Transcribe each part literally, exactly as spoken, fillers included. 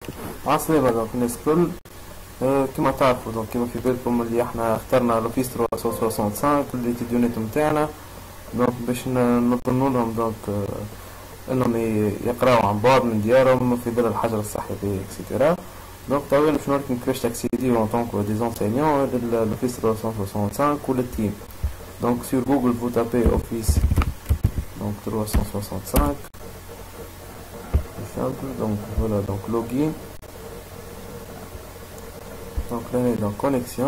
عسلامة. دونك الناس الكل أه كما تعرفوا دونك كما في بالكم اللي احنا اخترنا لوفيس ثلاثمية وخمسة وستين اللي ايتيديونات نتاعنا دونك باش نظنوا لهم دونك أه انهم يقراو عن بعد من ديارهم في ظل الحجر الصحي اكسيتيرا. دونك توا باش نوريكم كيفاش تاكسيديو ان طونك دي انسينيون لوفيس ثلاثمية وخمسة وستين وللتيم. دونك sur Google vous tapez Office donc trois cent soixante-cinq. C'est simple, donc voilà, donc login. Donc là on est dans connexion.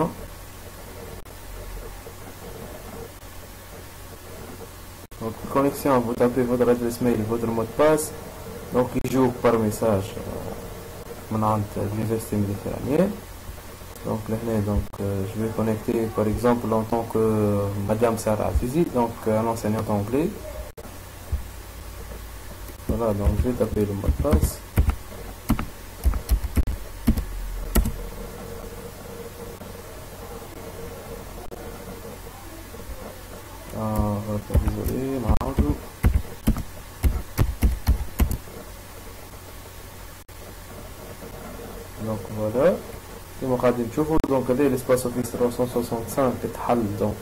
Donc connexion, vous tapez votre adresse mail, votre mot de passe. Donc il joue par message من عند l'université méditerranéenne. Donc là donc euh, je vais connecter par exemple en tant que Madame Sarah Azizi, donc euh, un enseignant anglais. Voilà, donc je vais taper le mot de passe. Ah, voilà, désolé, معاودو. Donc voilà. كما قاعدين تشوفوا دونك هذا الاسباس اوفيس ثلاثمية وخمسة وستين تتحل دونك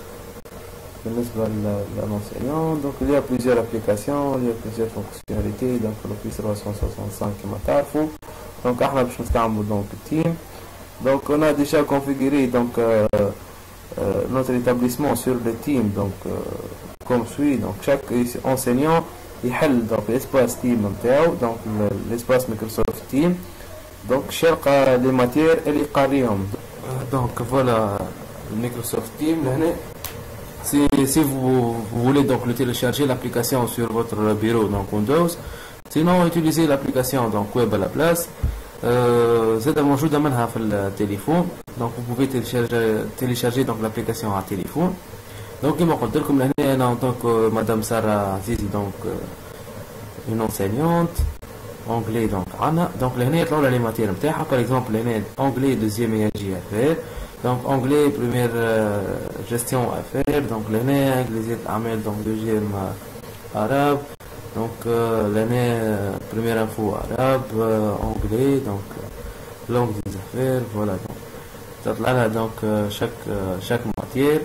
بالنسبة للانسيون. دونك il y a plusieurs applications, il y a plusieurs fonctionnalités donc l'office ثلاثمية وخمسة وستين كما تعرفوا. دونك احنا باش نستعملوا دونك التيم. Donc on a déjà configuré donc euh, euh, notre établissement sur le team donc euh, comme suit. Donc chaque enseignant يحل donc l'espace team نتاعو donc l'espace Microsoft Team. Donc شرق les matières اللي قاريهم. Donc voilà le Microsoft Team. Si, si vous, vous voulez donc le télécharger l'application sur votre bureau donc Windows, sinon utilisez l'application donc web à la place. زاد موجودة منها في التليفون. donc vous pouvez télécharger, télécharger donc l'application à téléphone. donc كما قلت لكم لهنا أنا en tant que Madame Sarah Azizi donc une enseignante anglais donc عنا. donc لهنا يطلعوا لنا لي ماتير نتاعها. par exemple لهنا anglais deuxième I A G affaires donc anglais première euh, gestion affaires. donc لهنا انجليزية الأعمال donc deuxième euh, arabe. donc euh, لهنا première info arabe euh, anglais donc euh, langue des affaires. voilà donc تطلع لها donc euh, chaque euh, chaque matière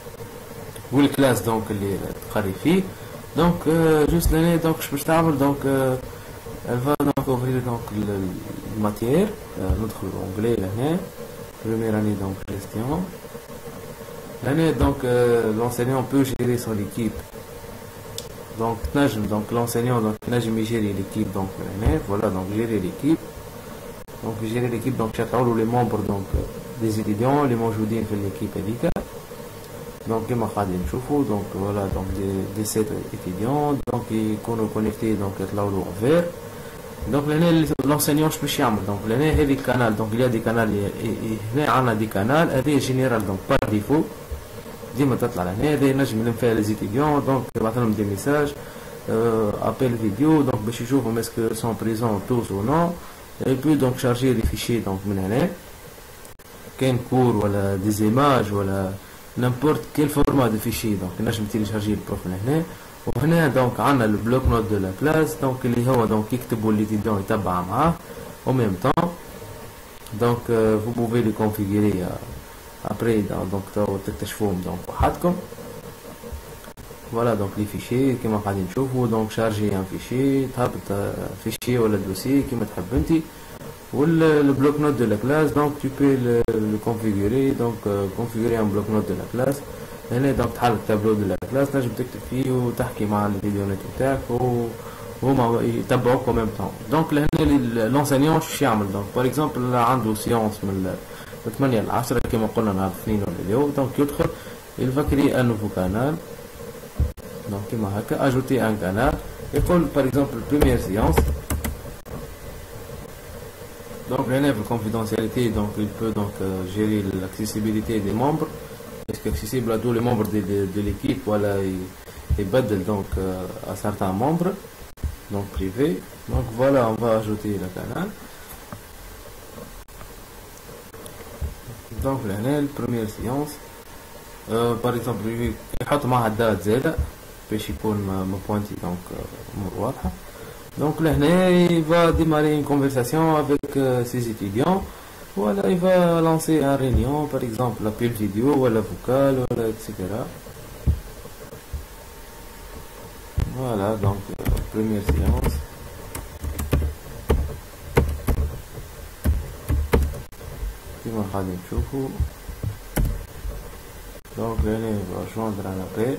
والكلاس donc اللي تقري فيه. donc euh, juste لهنا donc باش تعمل donc euh, elle va donc ouvrir donc le, le matière euh, notre anglais l'année première année donc gestion l'année. donc euh, l'enseignant peut gérer son équipe. donc نجم donc l'enseignant donc نجم يجيري l'équipe donc l'année. voilà donc gérer l'équipe. donc gérer l'équipe donc يطلعوا les membres donc des étudiants اللي موجودين في l'équipe هذيك. donc كما قاعدين نشوفوا donc voilà donc des des sept étudiants donc يكونوا connectés donc يطلعوا له vert. donc لهنا l'enseignant شو باش يعمل. donc لهنا هذي القنال donc il y a des canaux هنا عندنا دي كانال هذه جينيرال donc par défaut ديما تطلع لهنا. هذا نجم نلم فيها لي étudiants donc يبعث لهم دي ميساج ابل فيديو donc باش يشوفوا اسكو سون بريزون tous ou non. et puis donc charger les fichiers donc من هنا كاين كور ولا دي زيماج ولا n'importe quel format de fichier donc نجم تيليشارجي البروف من هنا. وهنا دونك عندنا البلوك نوت دو لا كلاس donc اللي هو دونك يكتبوا ليتيديون يتبع معاه au même temps. donc euh, vous pouvez les configurer euh, après donc تكتشفوهم donc وحدكم. voilà donc les fichiers كما قاعدين نشوفوا donc charger un fichier تهبط fichier ولا dossier كما تحب انت. والبلوك نوت دو لا كلاس donc tu peux le, le configurer donc euh, configurer un bloc note de la classe. هنا دونك تحل التابلو دو لا كلاس تنجم تكتب فيه وتحكي مع الفيديوهات نتاعك وهما يتبعوك او ميم طون. دونك لهنا لونسينيون شو يعمل donc باغ اكزومبل عنده سيونس من ثمانية ل عشرة كما قلنا نهار الاثنين ولا اليوم. دونك يدخل il va créer un nouveau canal donc كما هكا ajouter un canal. يقول باغ اكزومبل première séance. donc l'élève confidentialité donc il peut donc euh, gérer l'accessibilité des membres. est-ce que accessible à tous les membres de, de, de l'équipe voilà et بدل donc euh, à certains membres donc privé. donc voilà on va ajouter le canal. donc là première séance euh, par exemple يحط معها الدات زاده باش يكون مبوينتي donc واضحه. Donc là, il va démarrer une conversation avec euh, ses étudiants. Voilà, il va lancer un réunion, par exemple, l'appel vidéo, ou la vocale, voilà, et cetera. Voilà, donc, euh, première séance. كما قاعدين تشوفوا. Donc là, il va joindre un appel.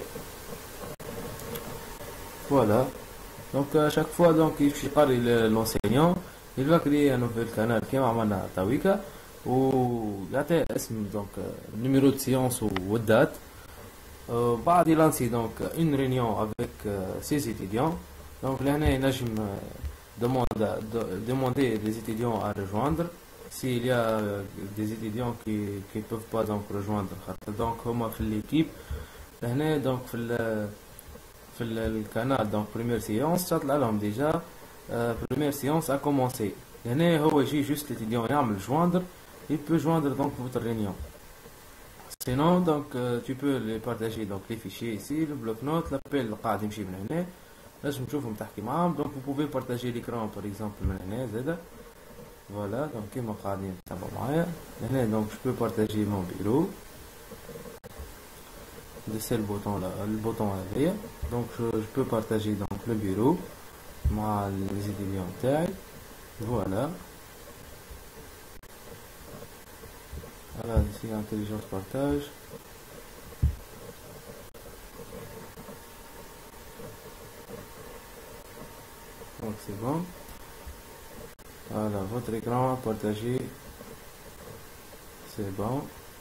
Voilà. Donc à chaque fois donc il parle l'enseignant, il va créer un nouvel canal كما عملنا تويكا ويعطي اسم donc numéro de séance ou date. Euh, بعد il lance donc une réunion avec euh, ses étudiants. Donc لهنا ينجم demande demander les étudiants à rejoindre s'il y a euh, des étudiants qui qui peuvent pas donc rejoindre. Donc هما في l'équipe لهنا donc في ال في القناة donc première séance تطلع لهم déjà euh, première séance a commencé. هنا هو يجي juste l'étudiant يعمل joindre, il peut joindre donc votre réunion. Sinon donc euh, tu peux les partager donc les fichiers ici, le bloc-notes, l'appel قاعد يمشي من هنا لازم تشوفهم تحكي معاهم. donc vous pouvez partager l'écran par exemple من هنا زادا. Voilà donc كيما قاعدين تتابعوا معايا هنا donc je peux partager mon bureau. C'est le bouton là, le bouton arrière. Donc je, je peux partager donc le bureau مع les étudiants تاعي. Voilà. Voilà ici intelligence partage. Donc c'est bon. Voilà votre écran partagé. C'est bon.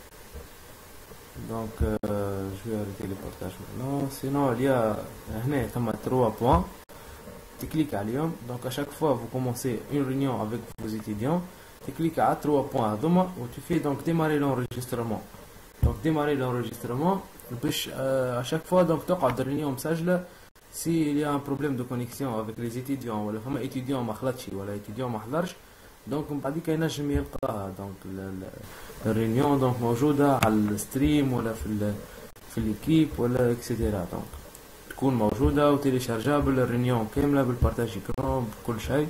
Donc euh, je vais arrêter le partage maintenant. Sinon il y a هنا ثم trois points. Tu cliques عليهم. Donc à chaque fois vous commencez une réunion avec vos étudiants, tu cliques à trois points هذوما où tu fais donc démarrer l'enregistrement. Donc démarrer l'enregistrement باش euh, à chaque fois donc تقعد الريونيون مسجلة. s'il y a un problème de connexion avec les étudiants ولا فما étudiant ما خلطش ولا étudiant ما حضرش دونك من بعديك ينجم يلقاها دونك الريونيون دونك موجودة على الستريم ولا في ال في الكيب ولا اكسيتيرا. دونك تكون موجودة وتيليشارجابل الريونيون كاملة بالبارتاج اكران بكل شيء.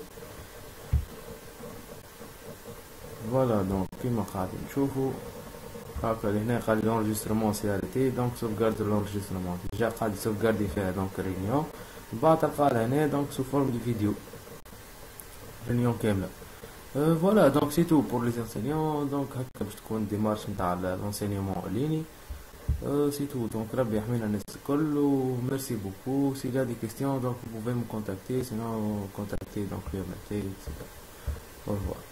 فوالا دونك كيما قاعدين نشوفوا هاكا لهنا قال لي l'enregistrement c'est arrêté donc sauvegarde l'enregistrement déjà قاعد sauvegarder فيها دونك الريونيون بعد تلقى هنا donc sous forme de vidéo ريونيون كاملة. Euh, voilà donc c'est tout pour les enseignants. donc هكا باش تكون démarche نتاع l'enseignement en ligne. euh, c'est tout donc ربي يحمينا الناس الكل و merci beaucoup. s'il y a des questions donc vous pouvez me contacter sinon contacter donc le matin et cetera. Au revoir.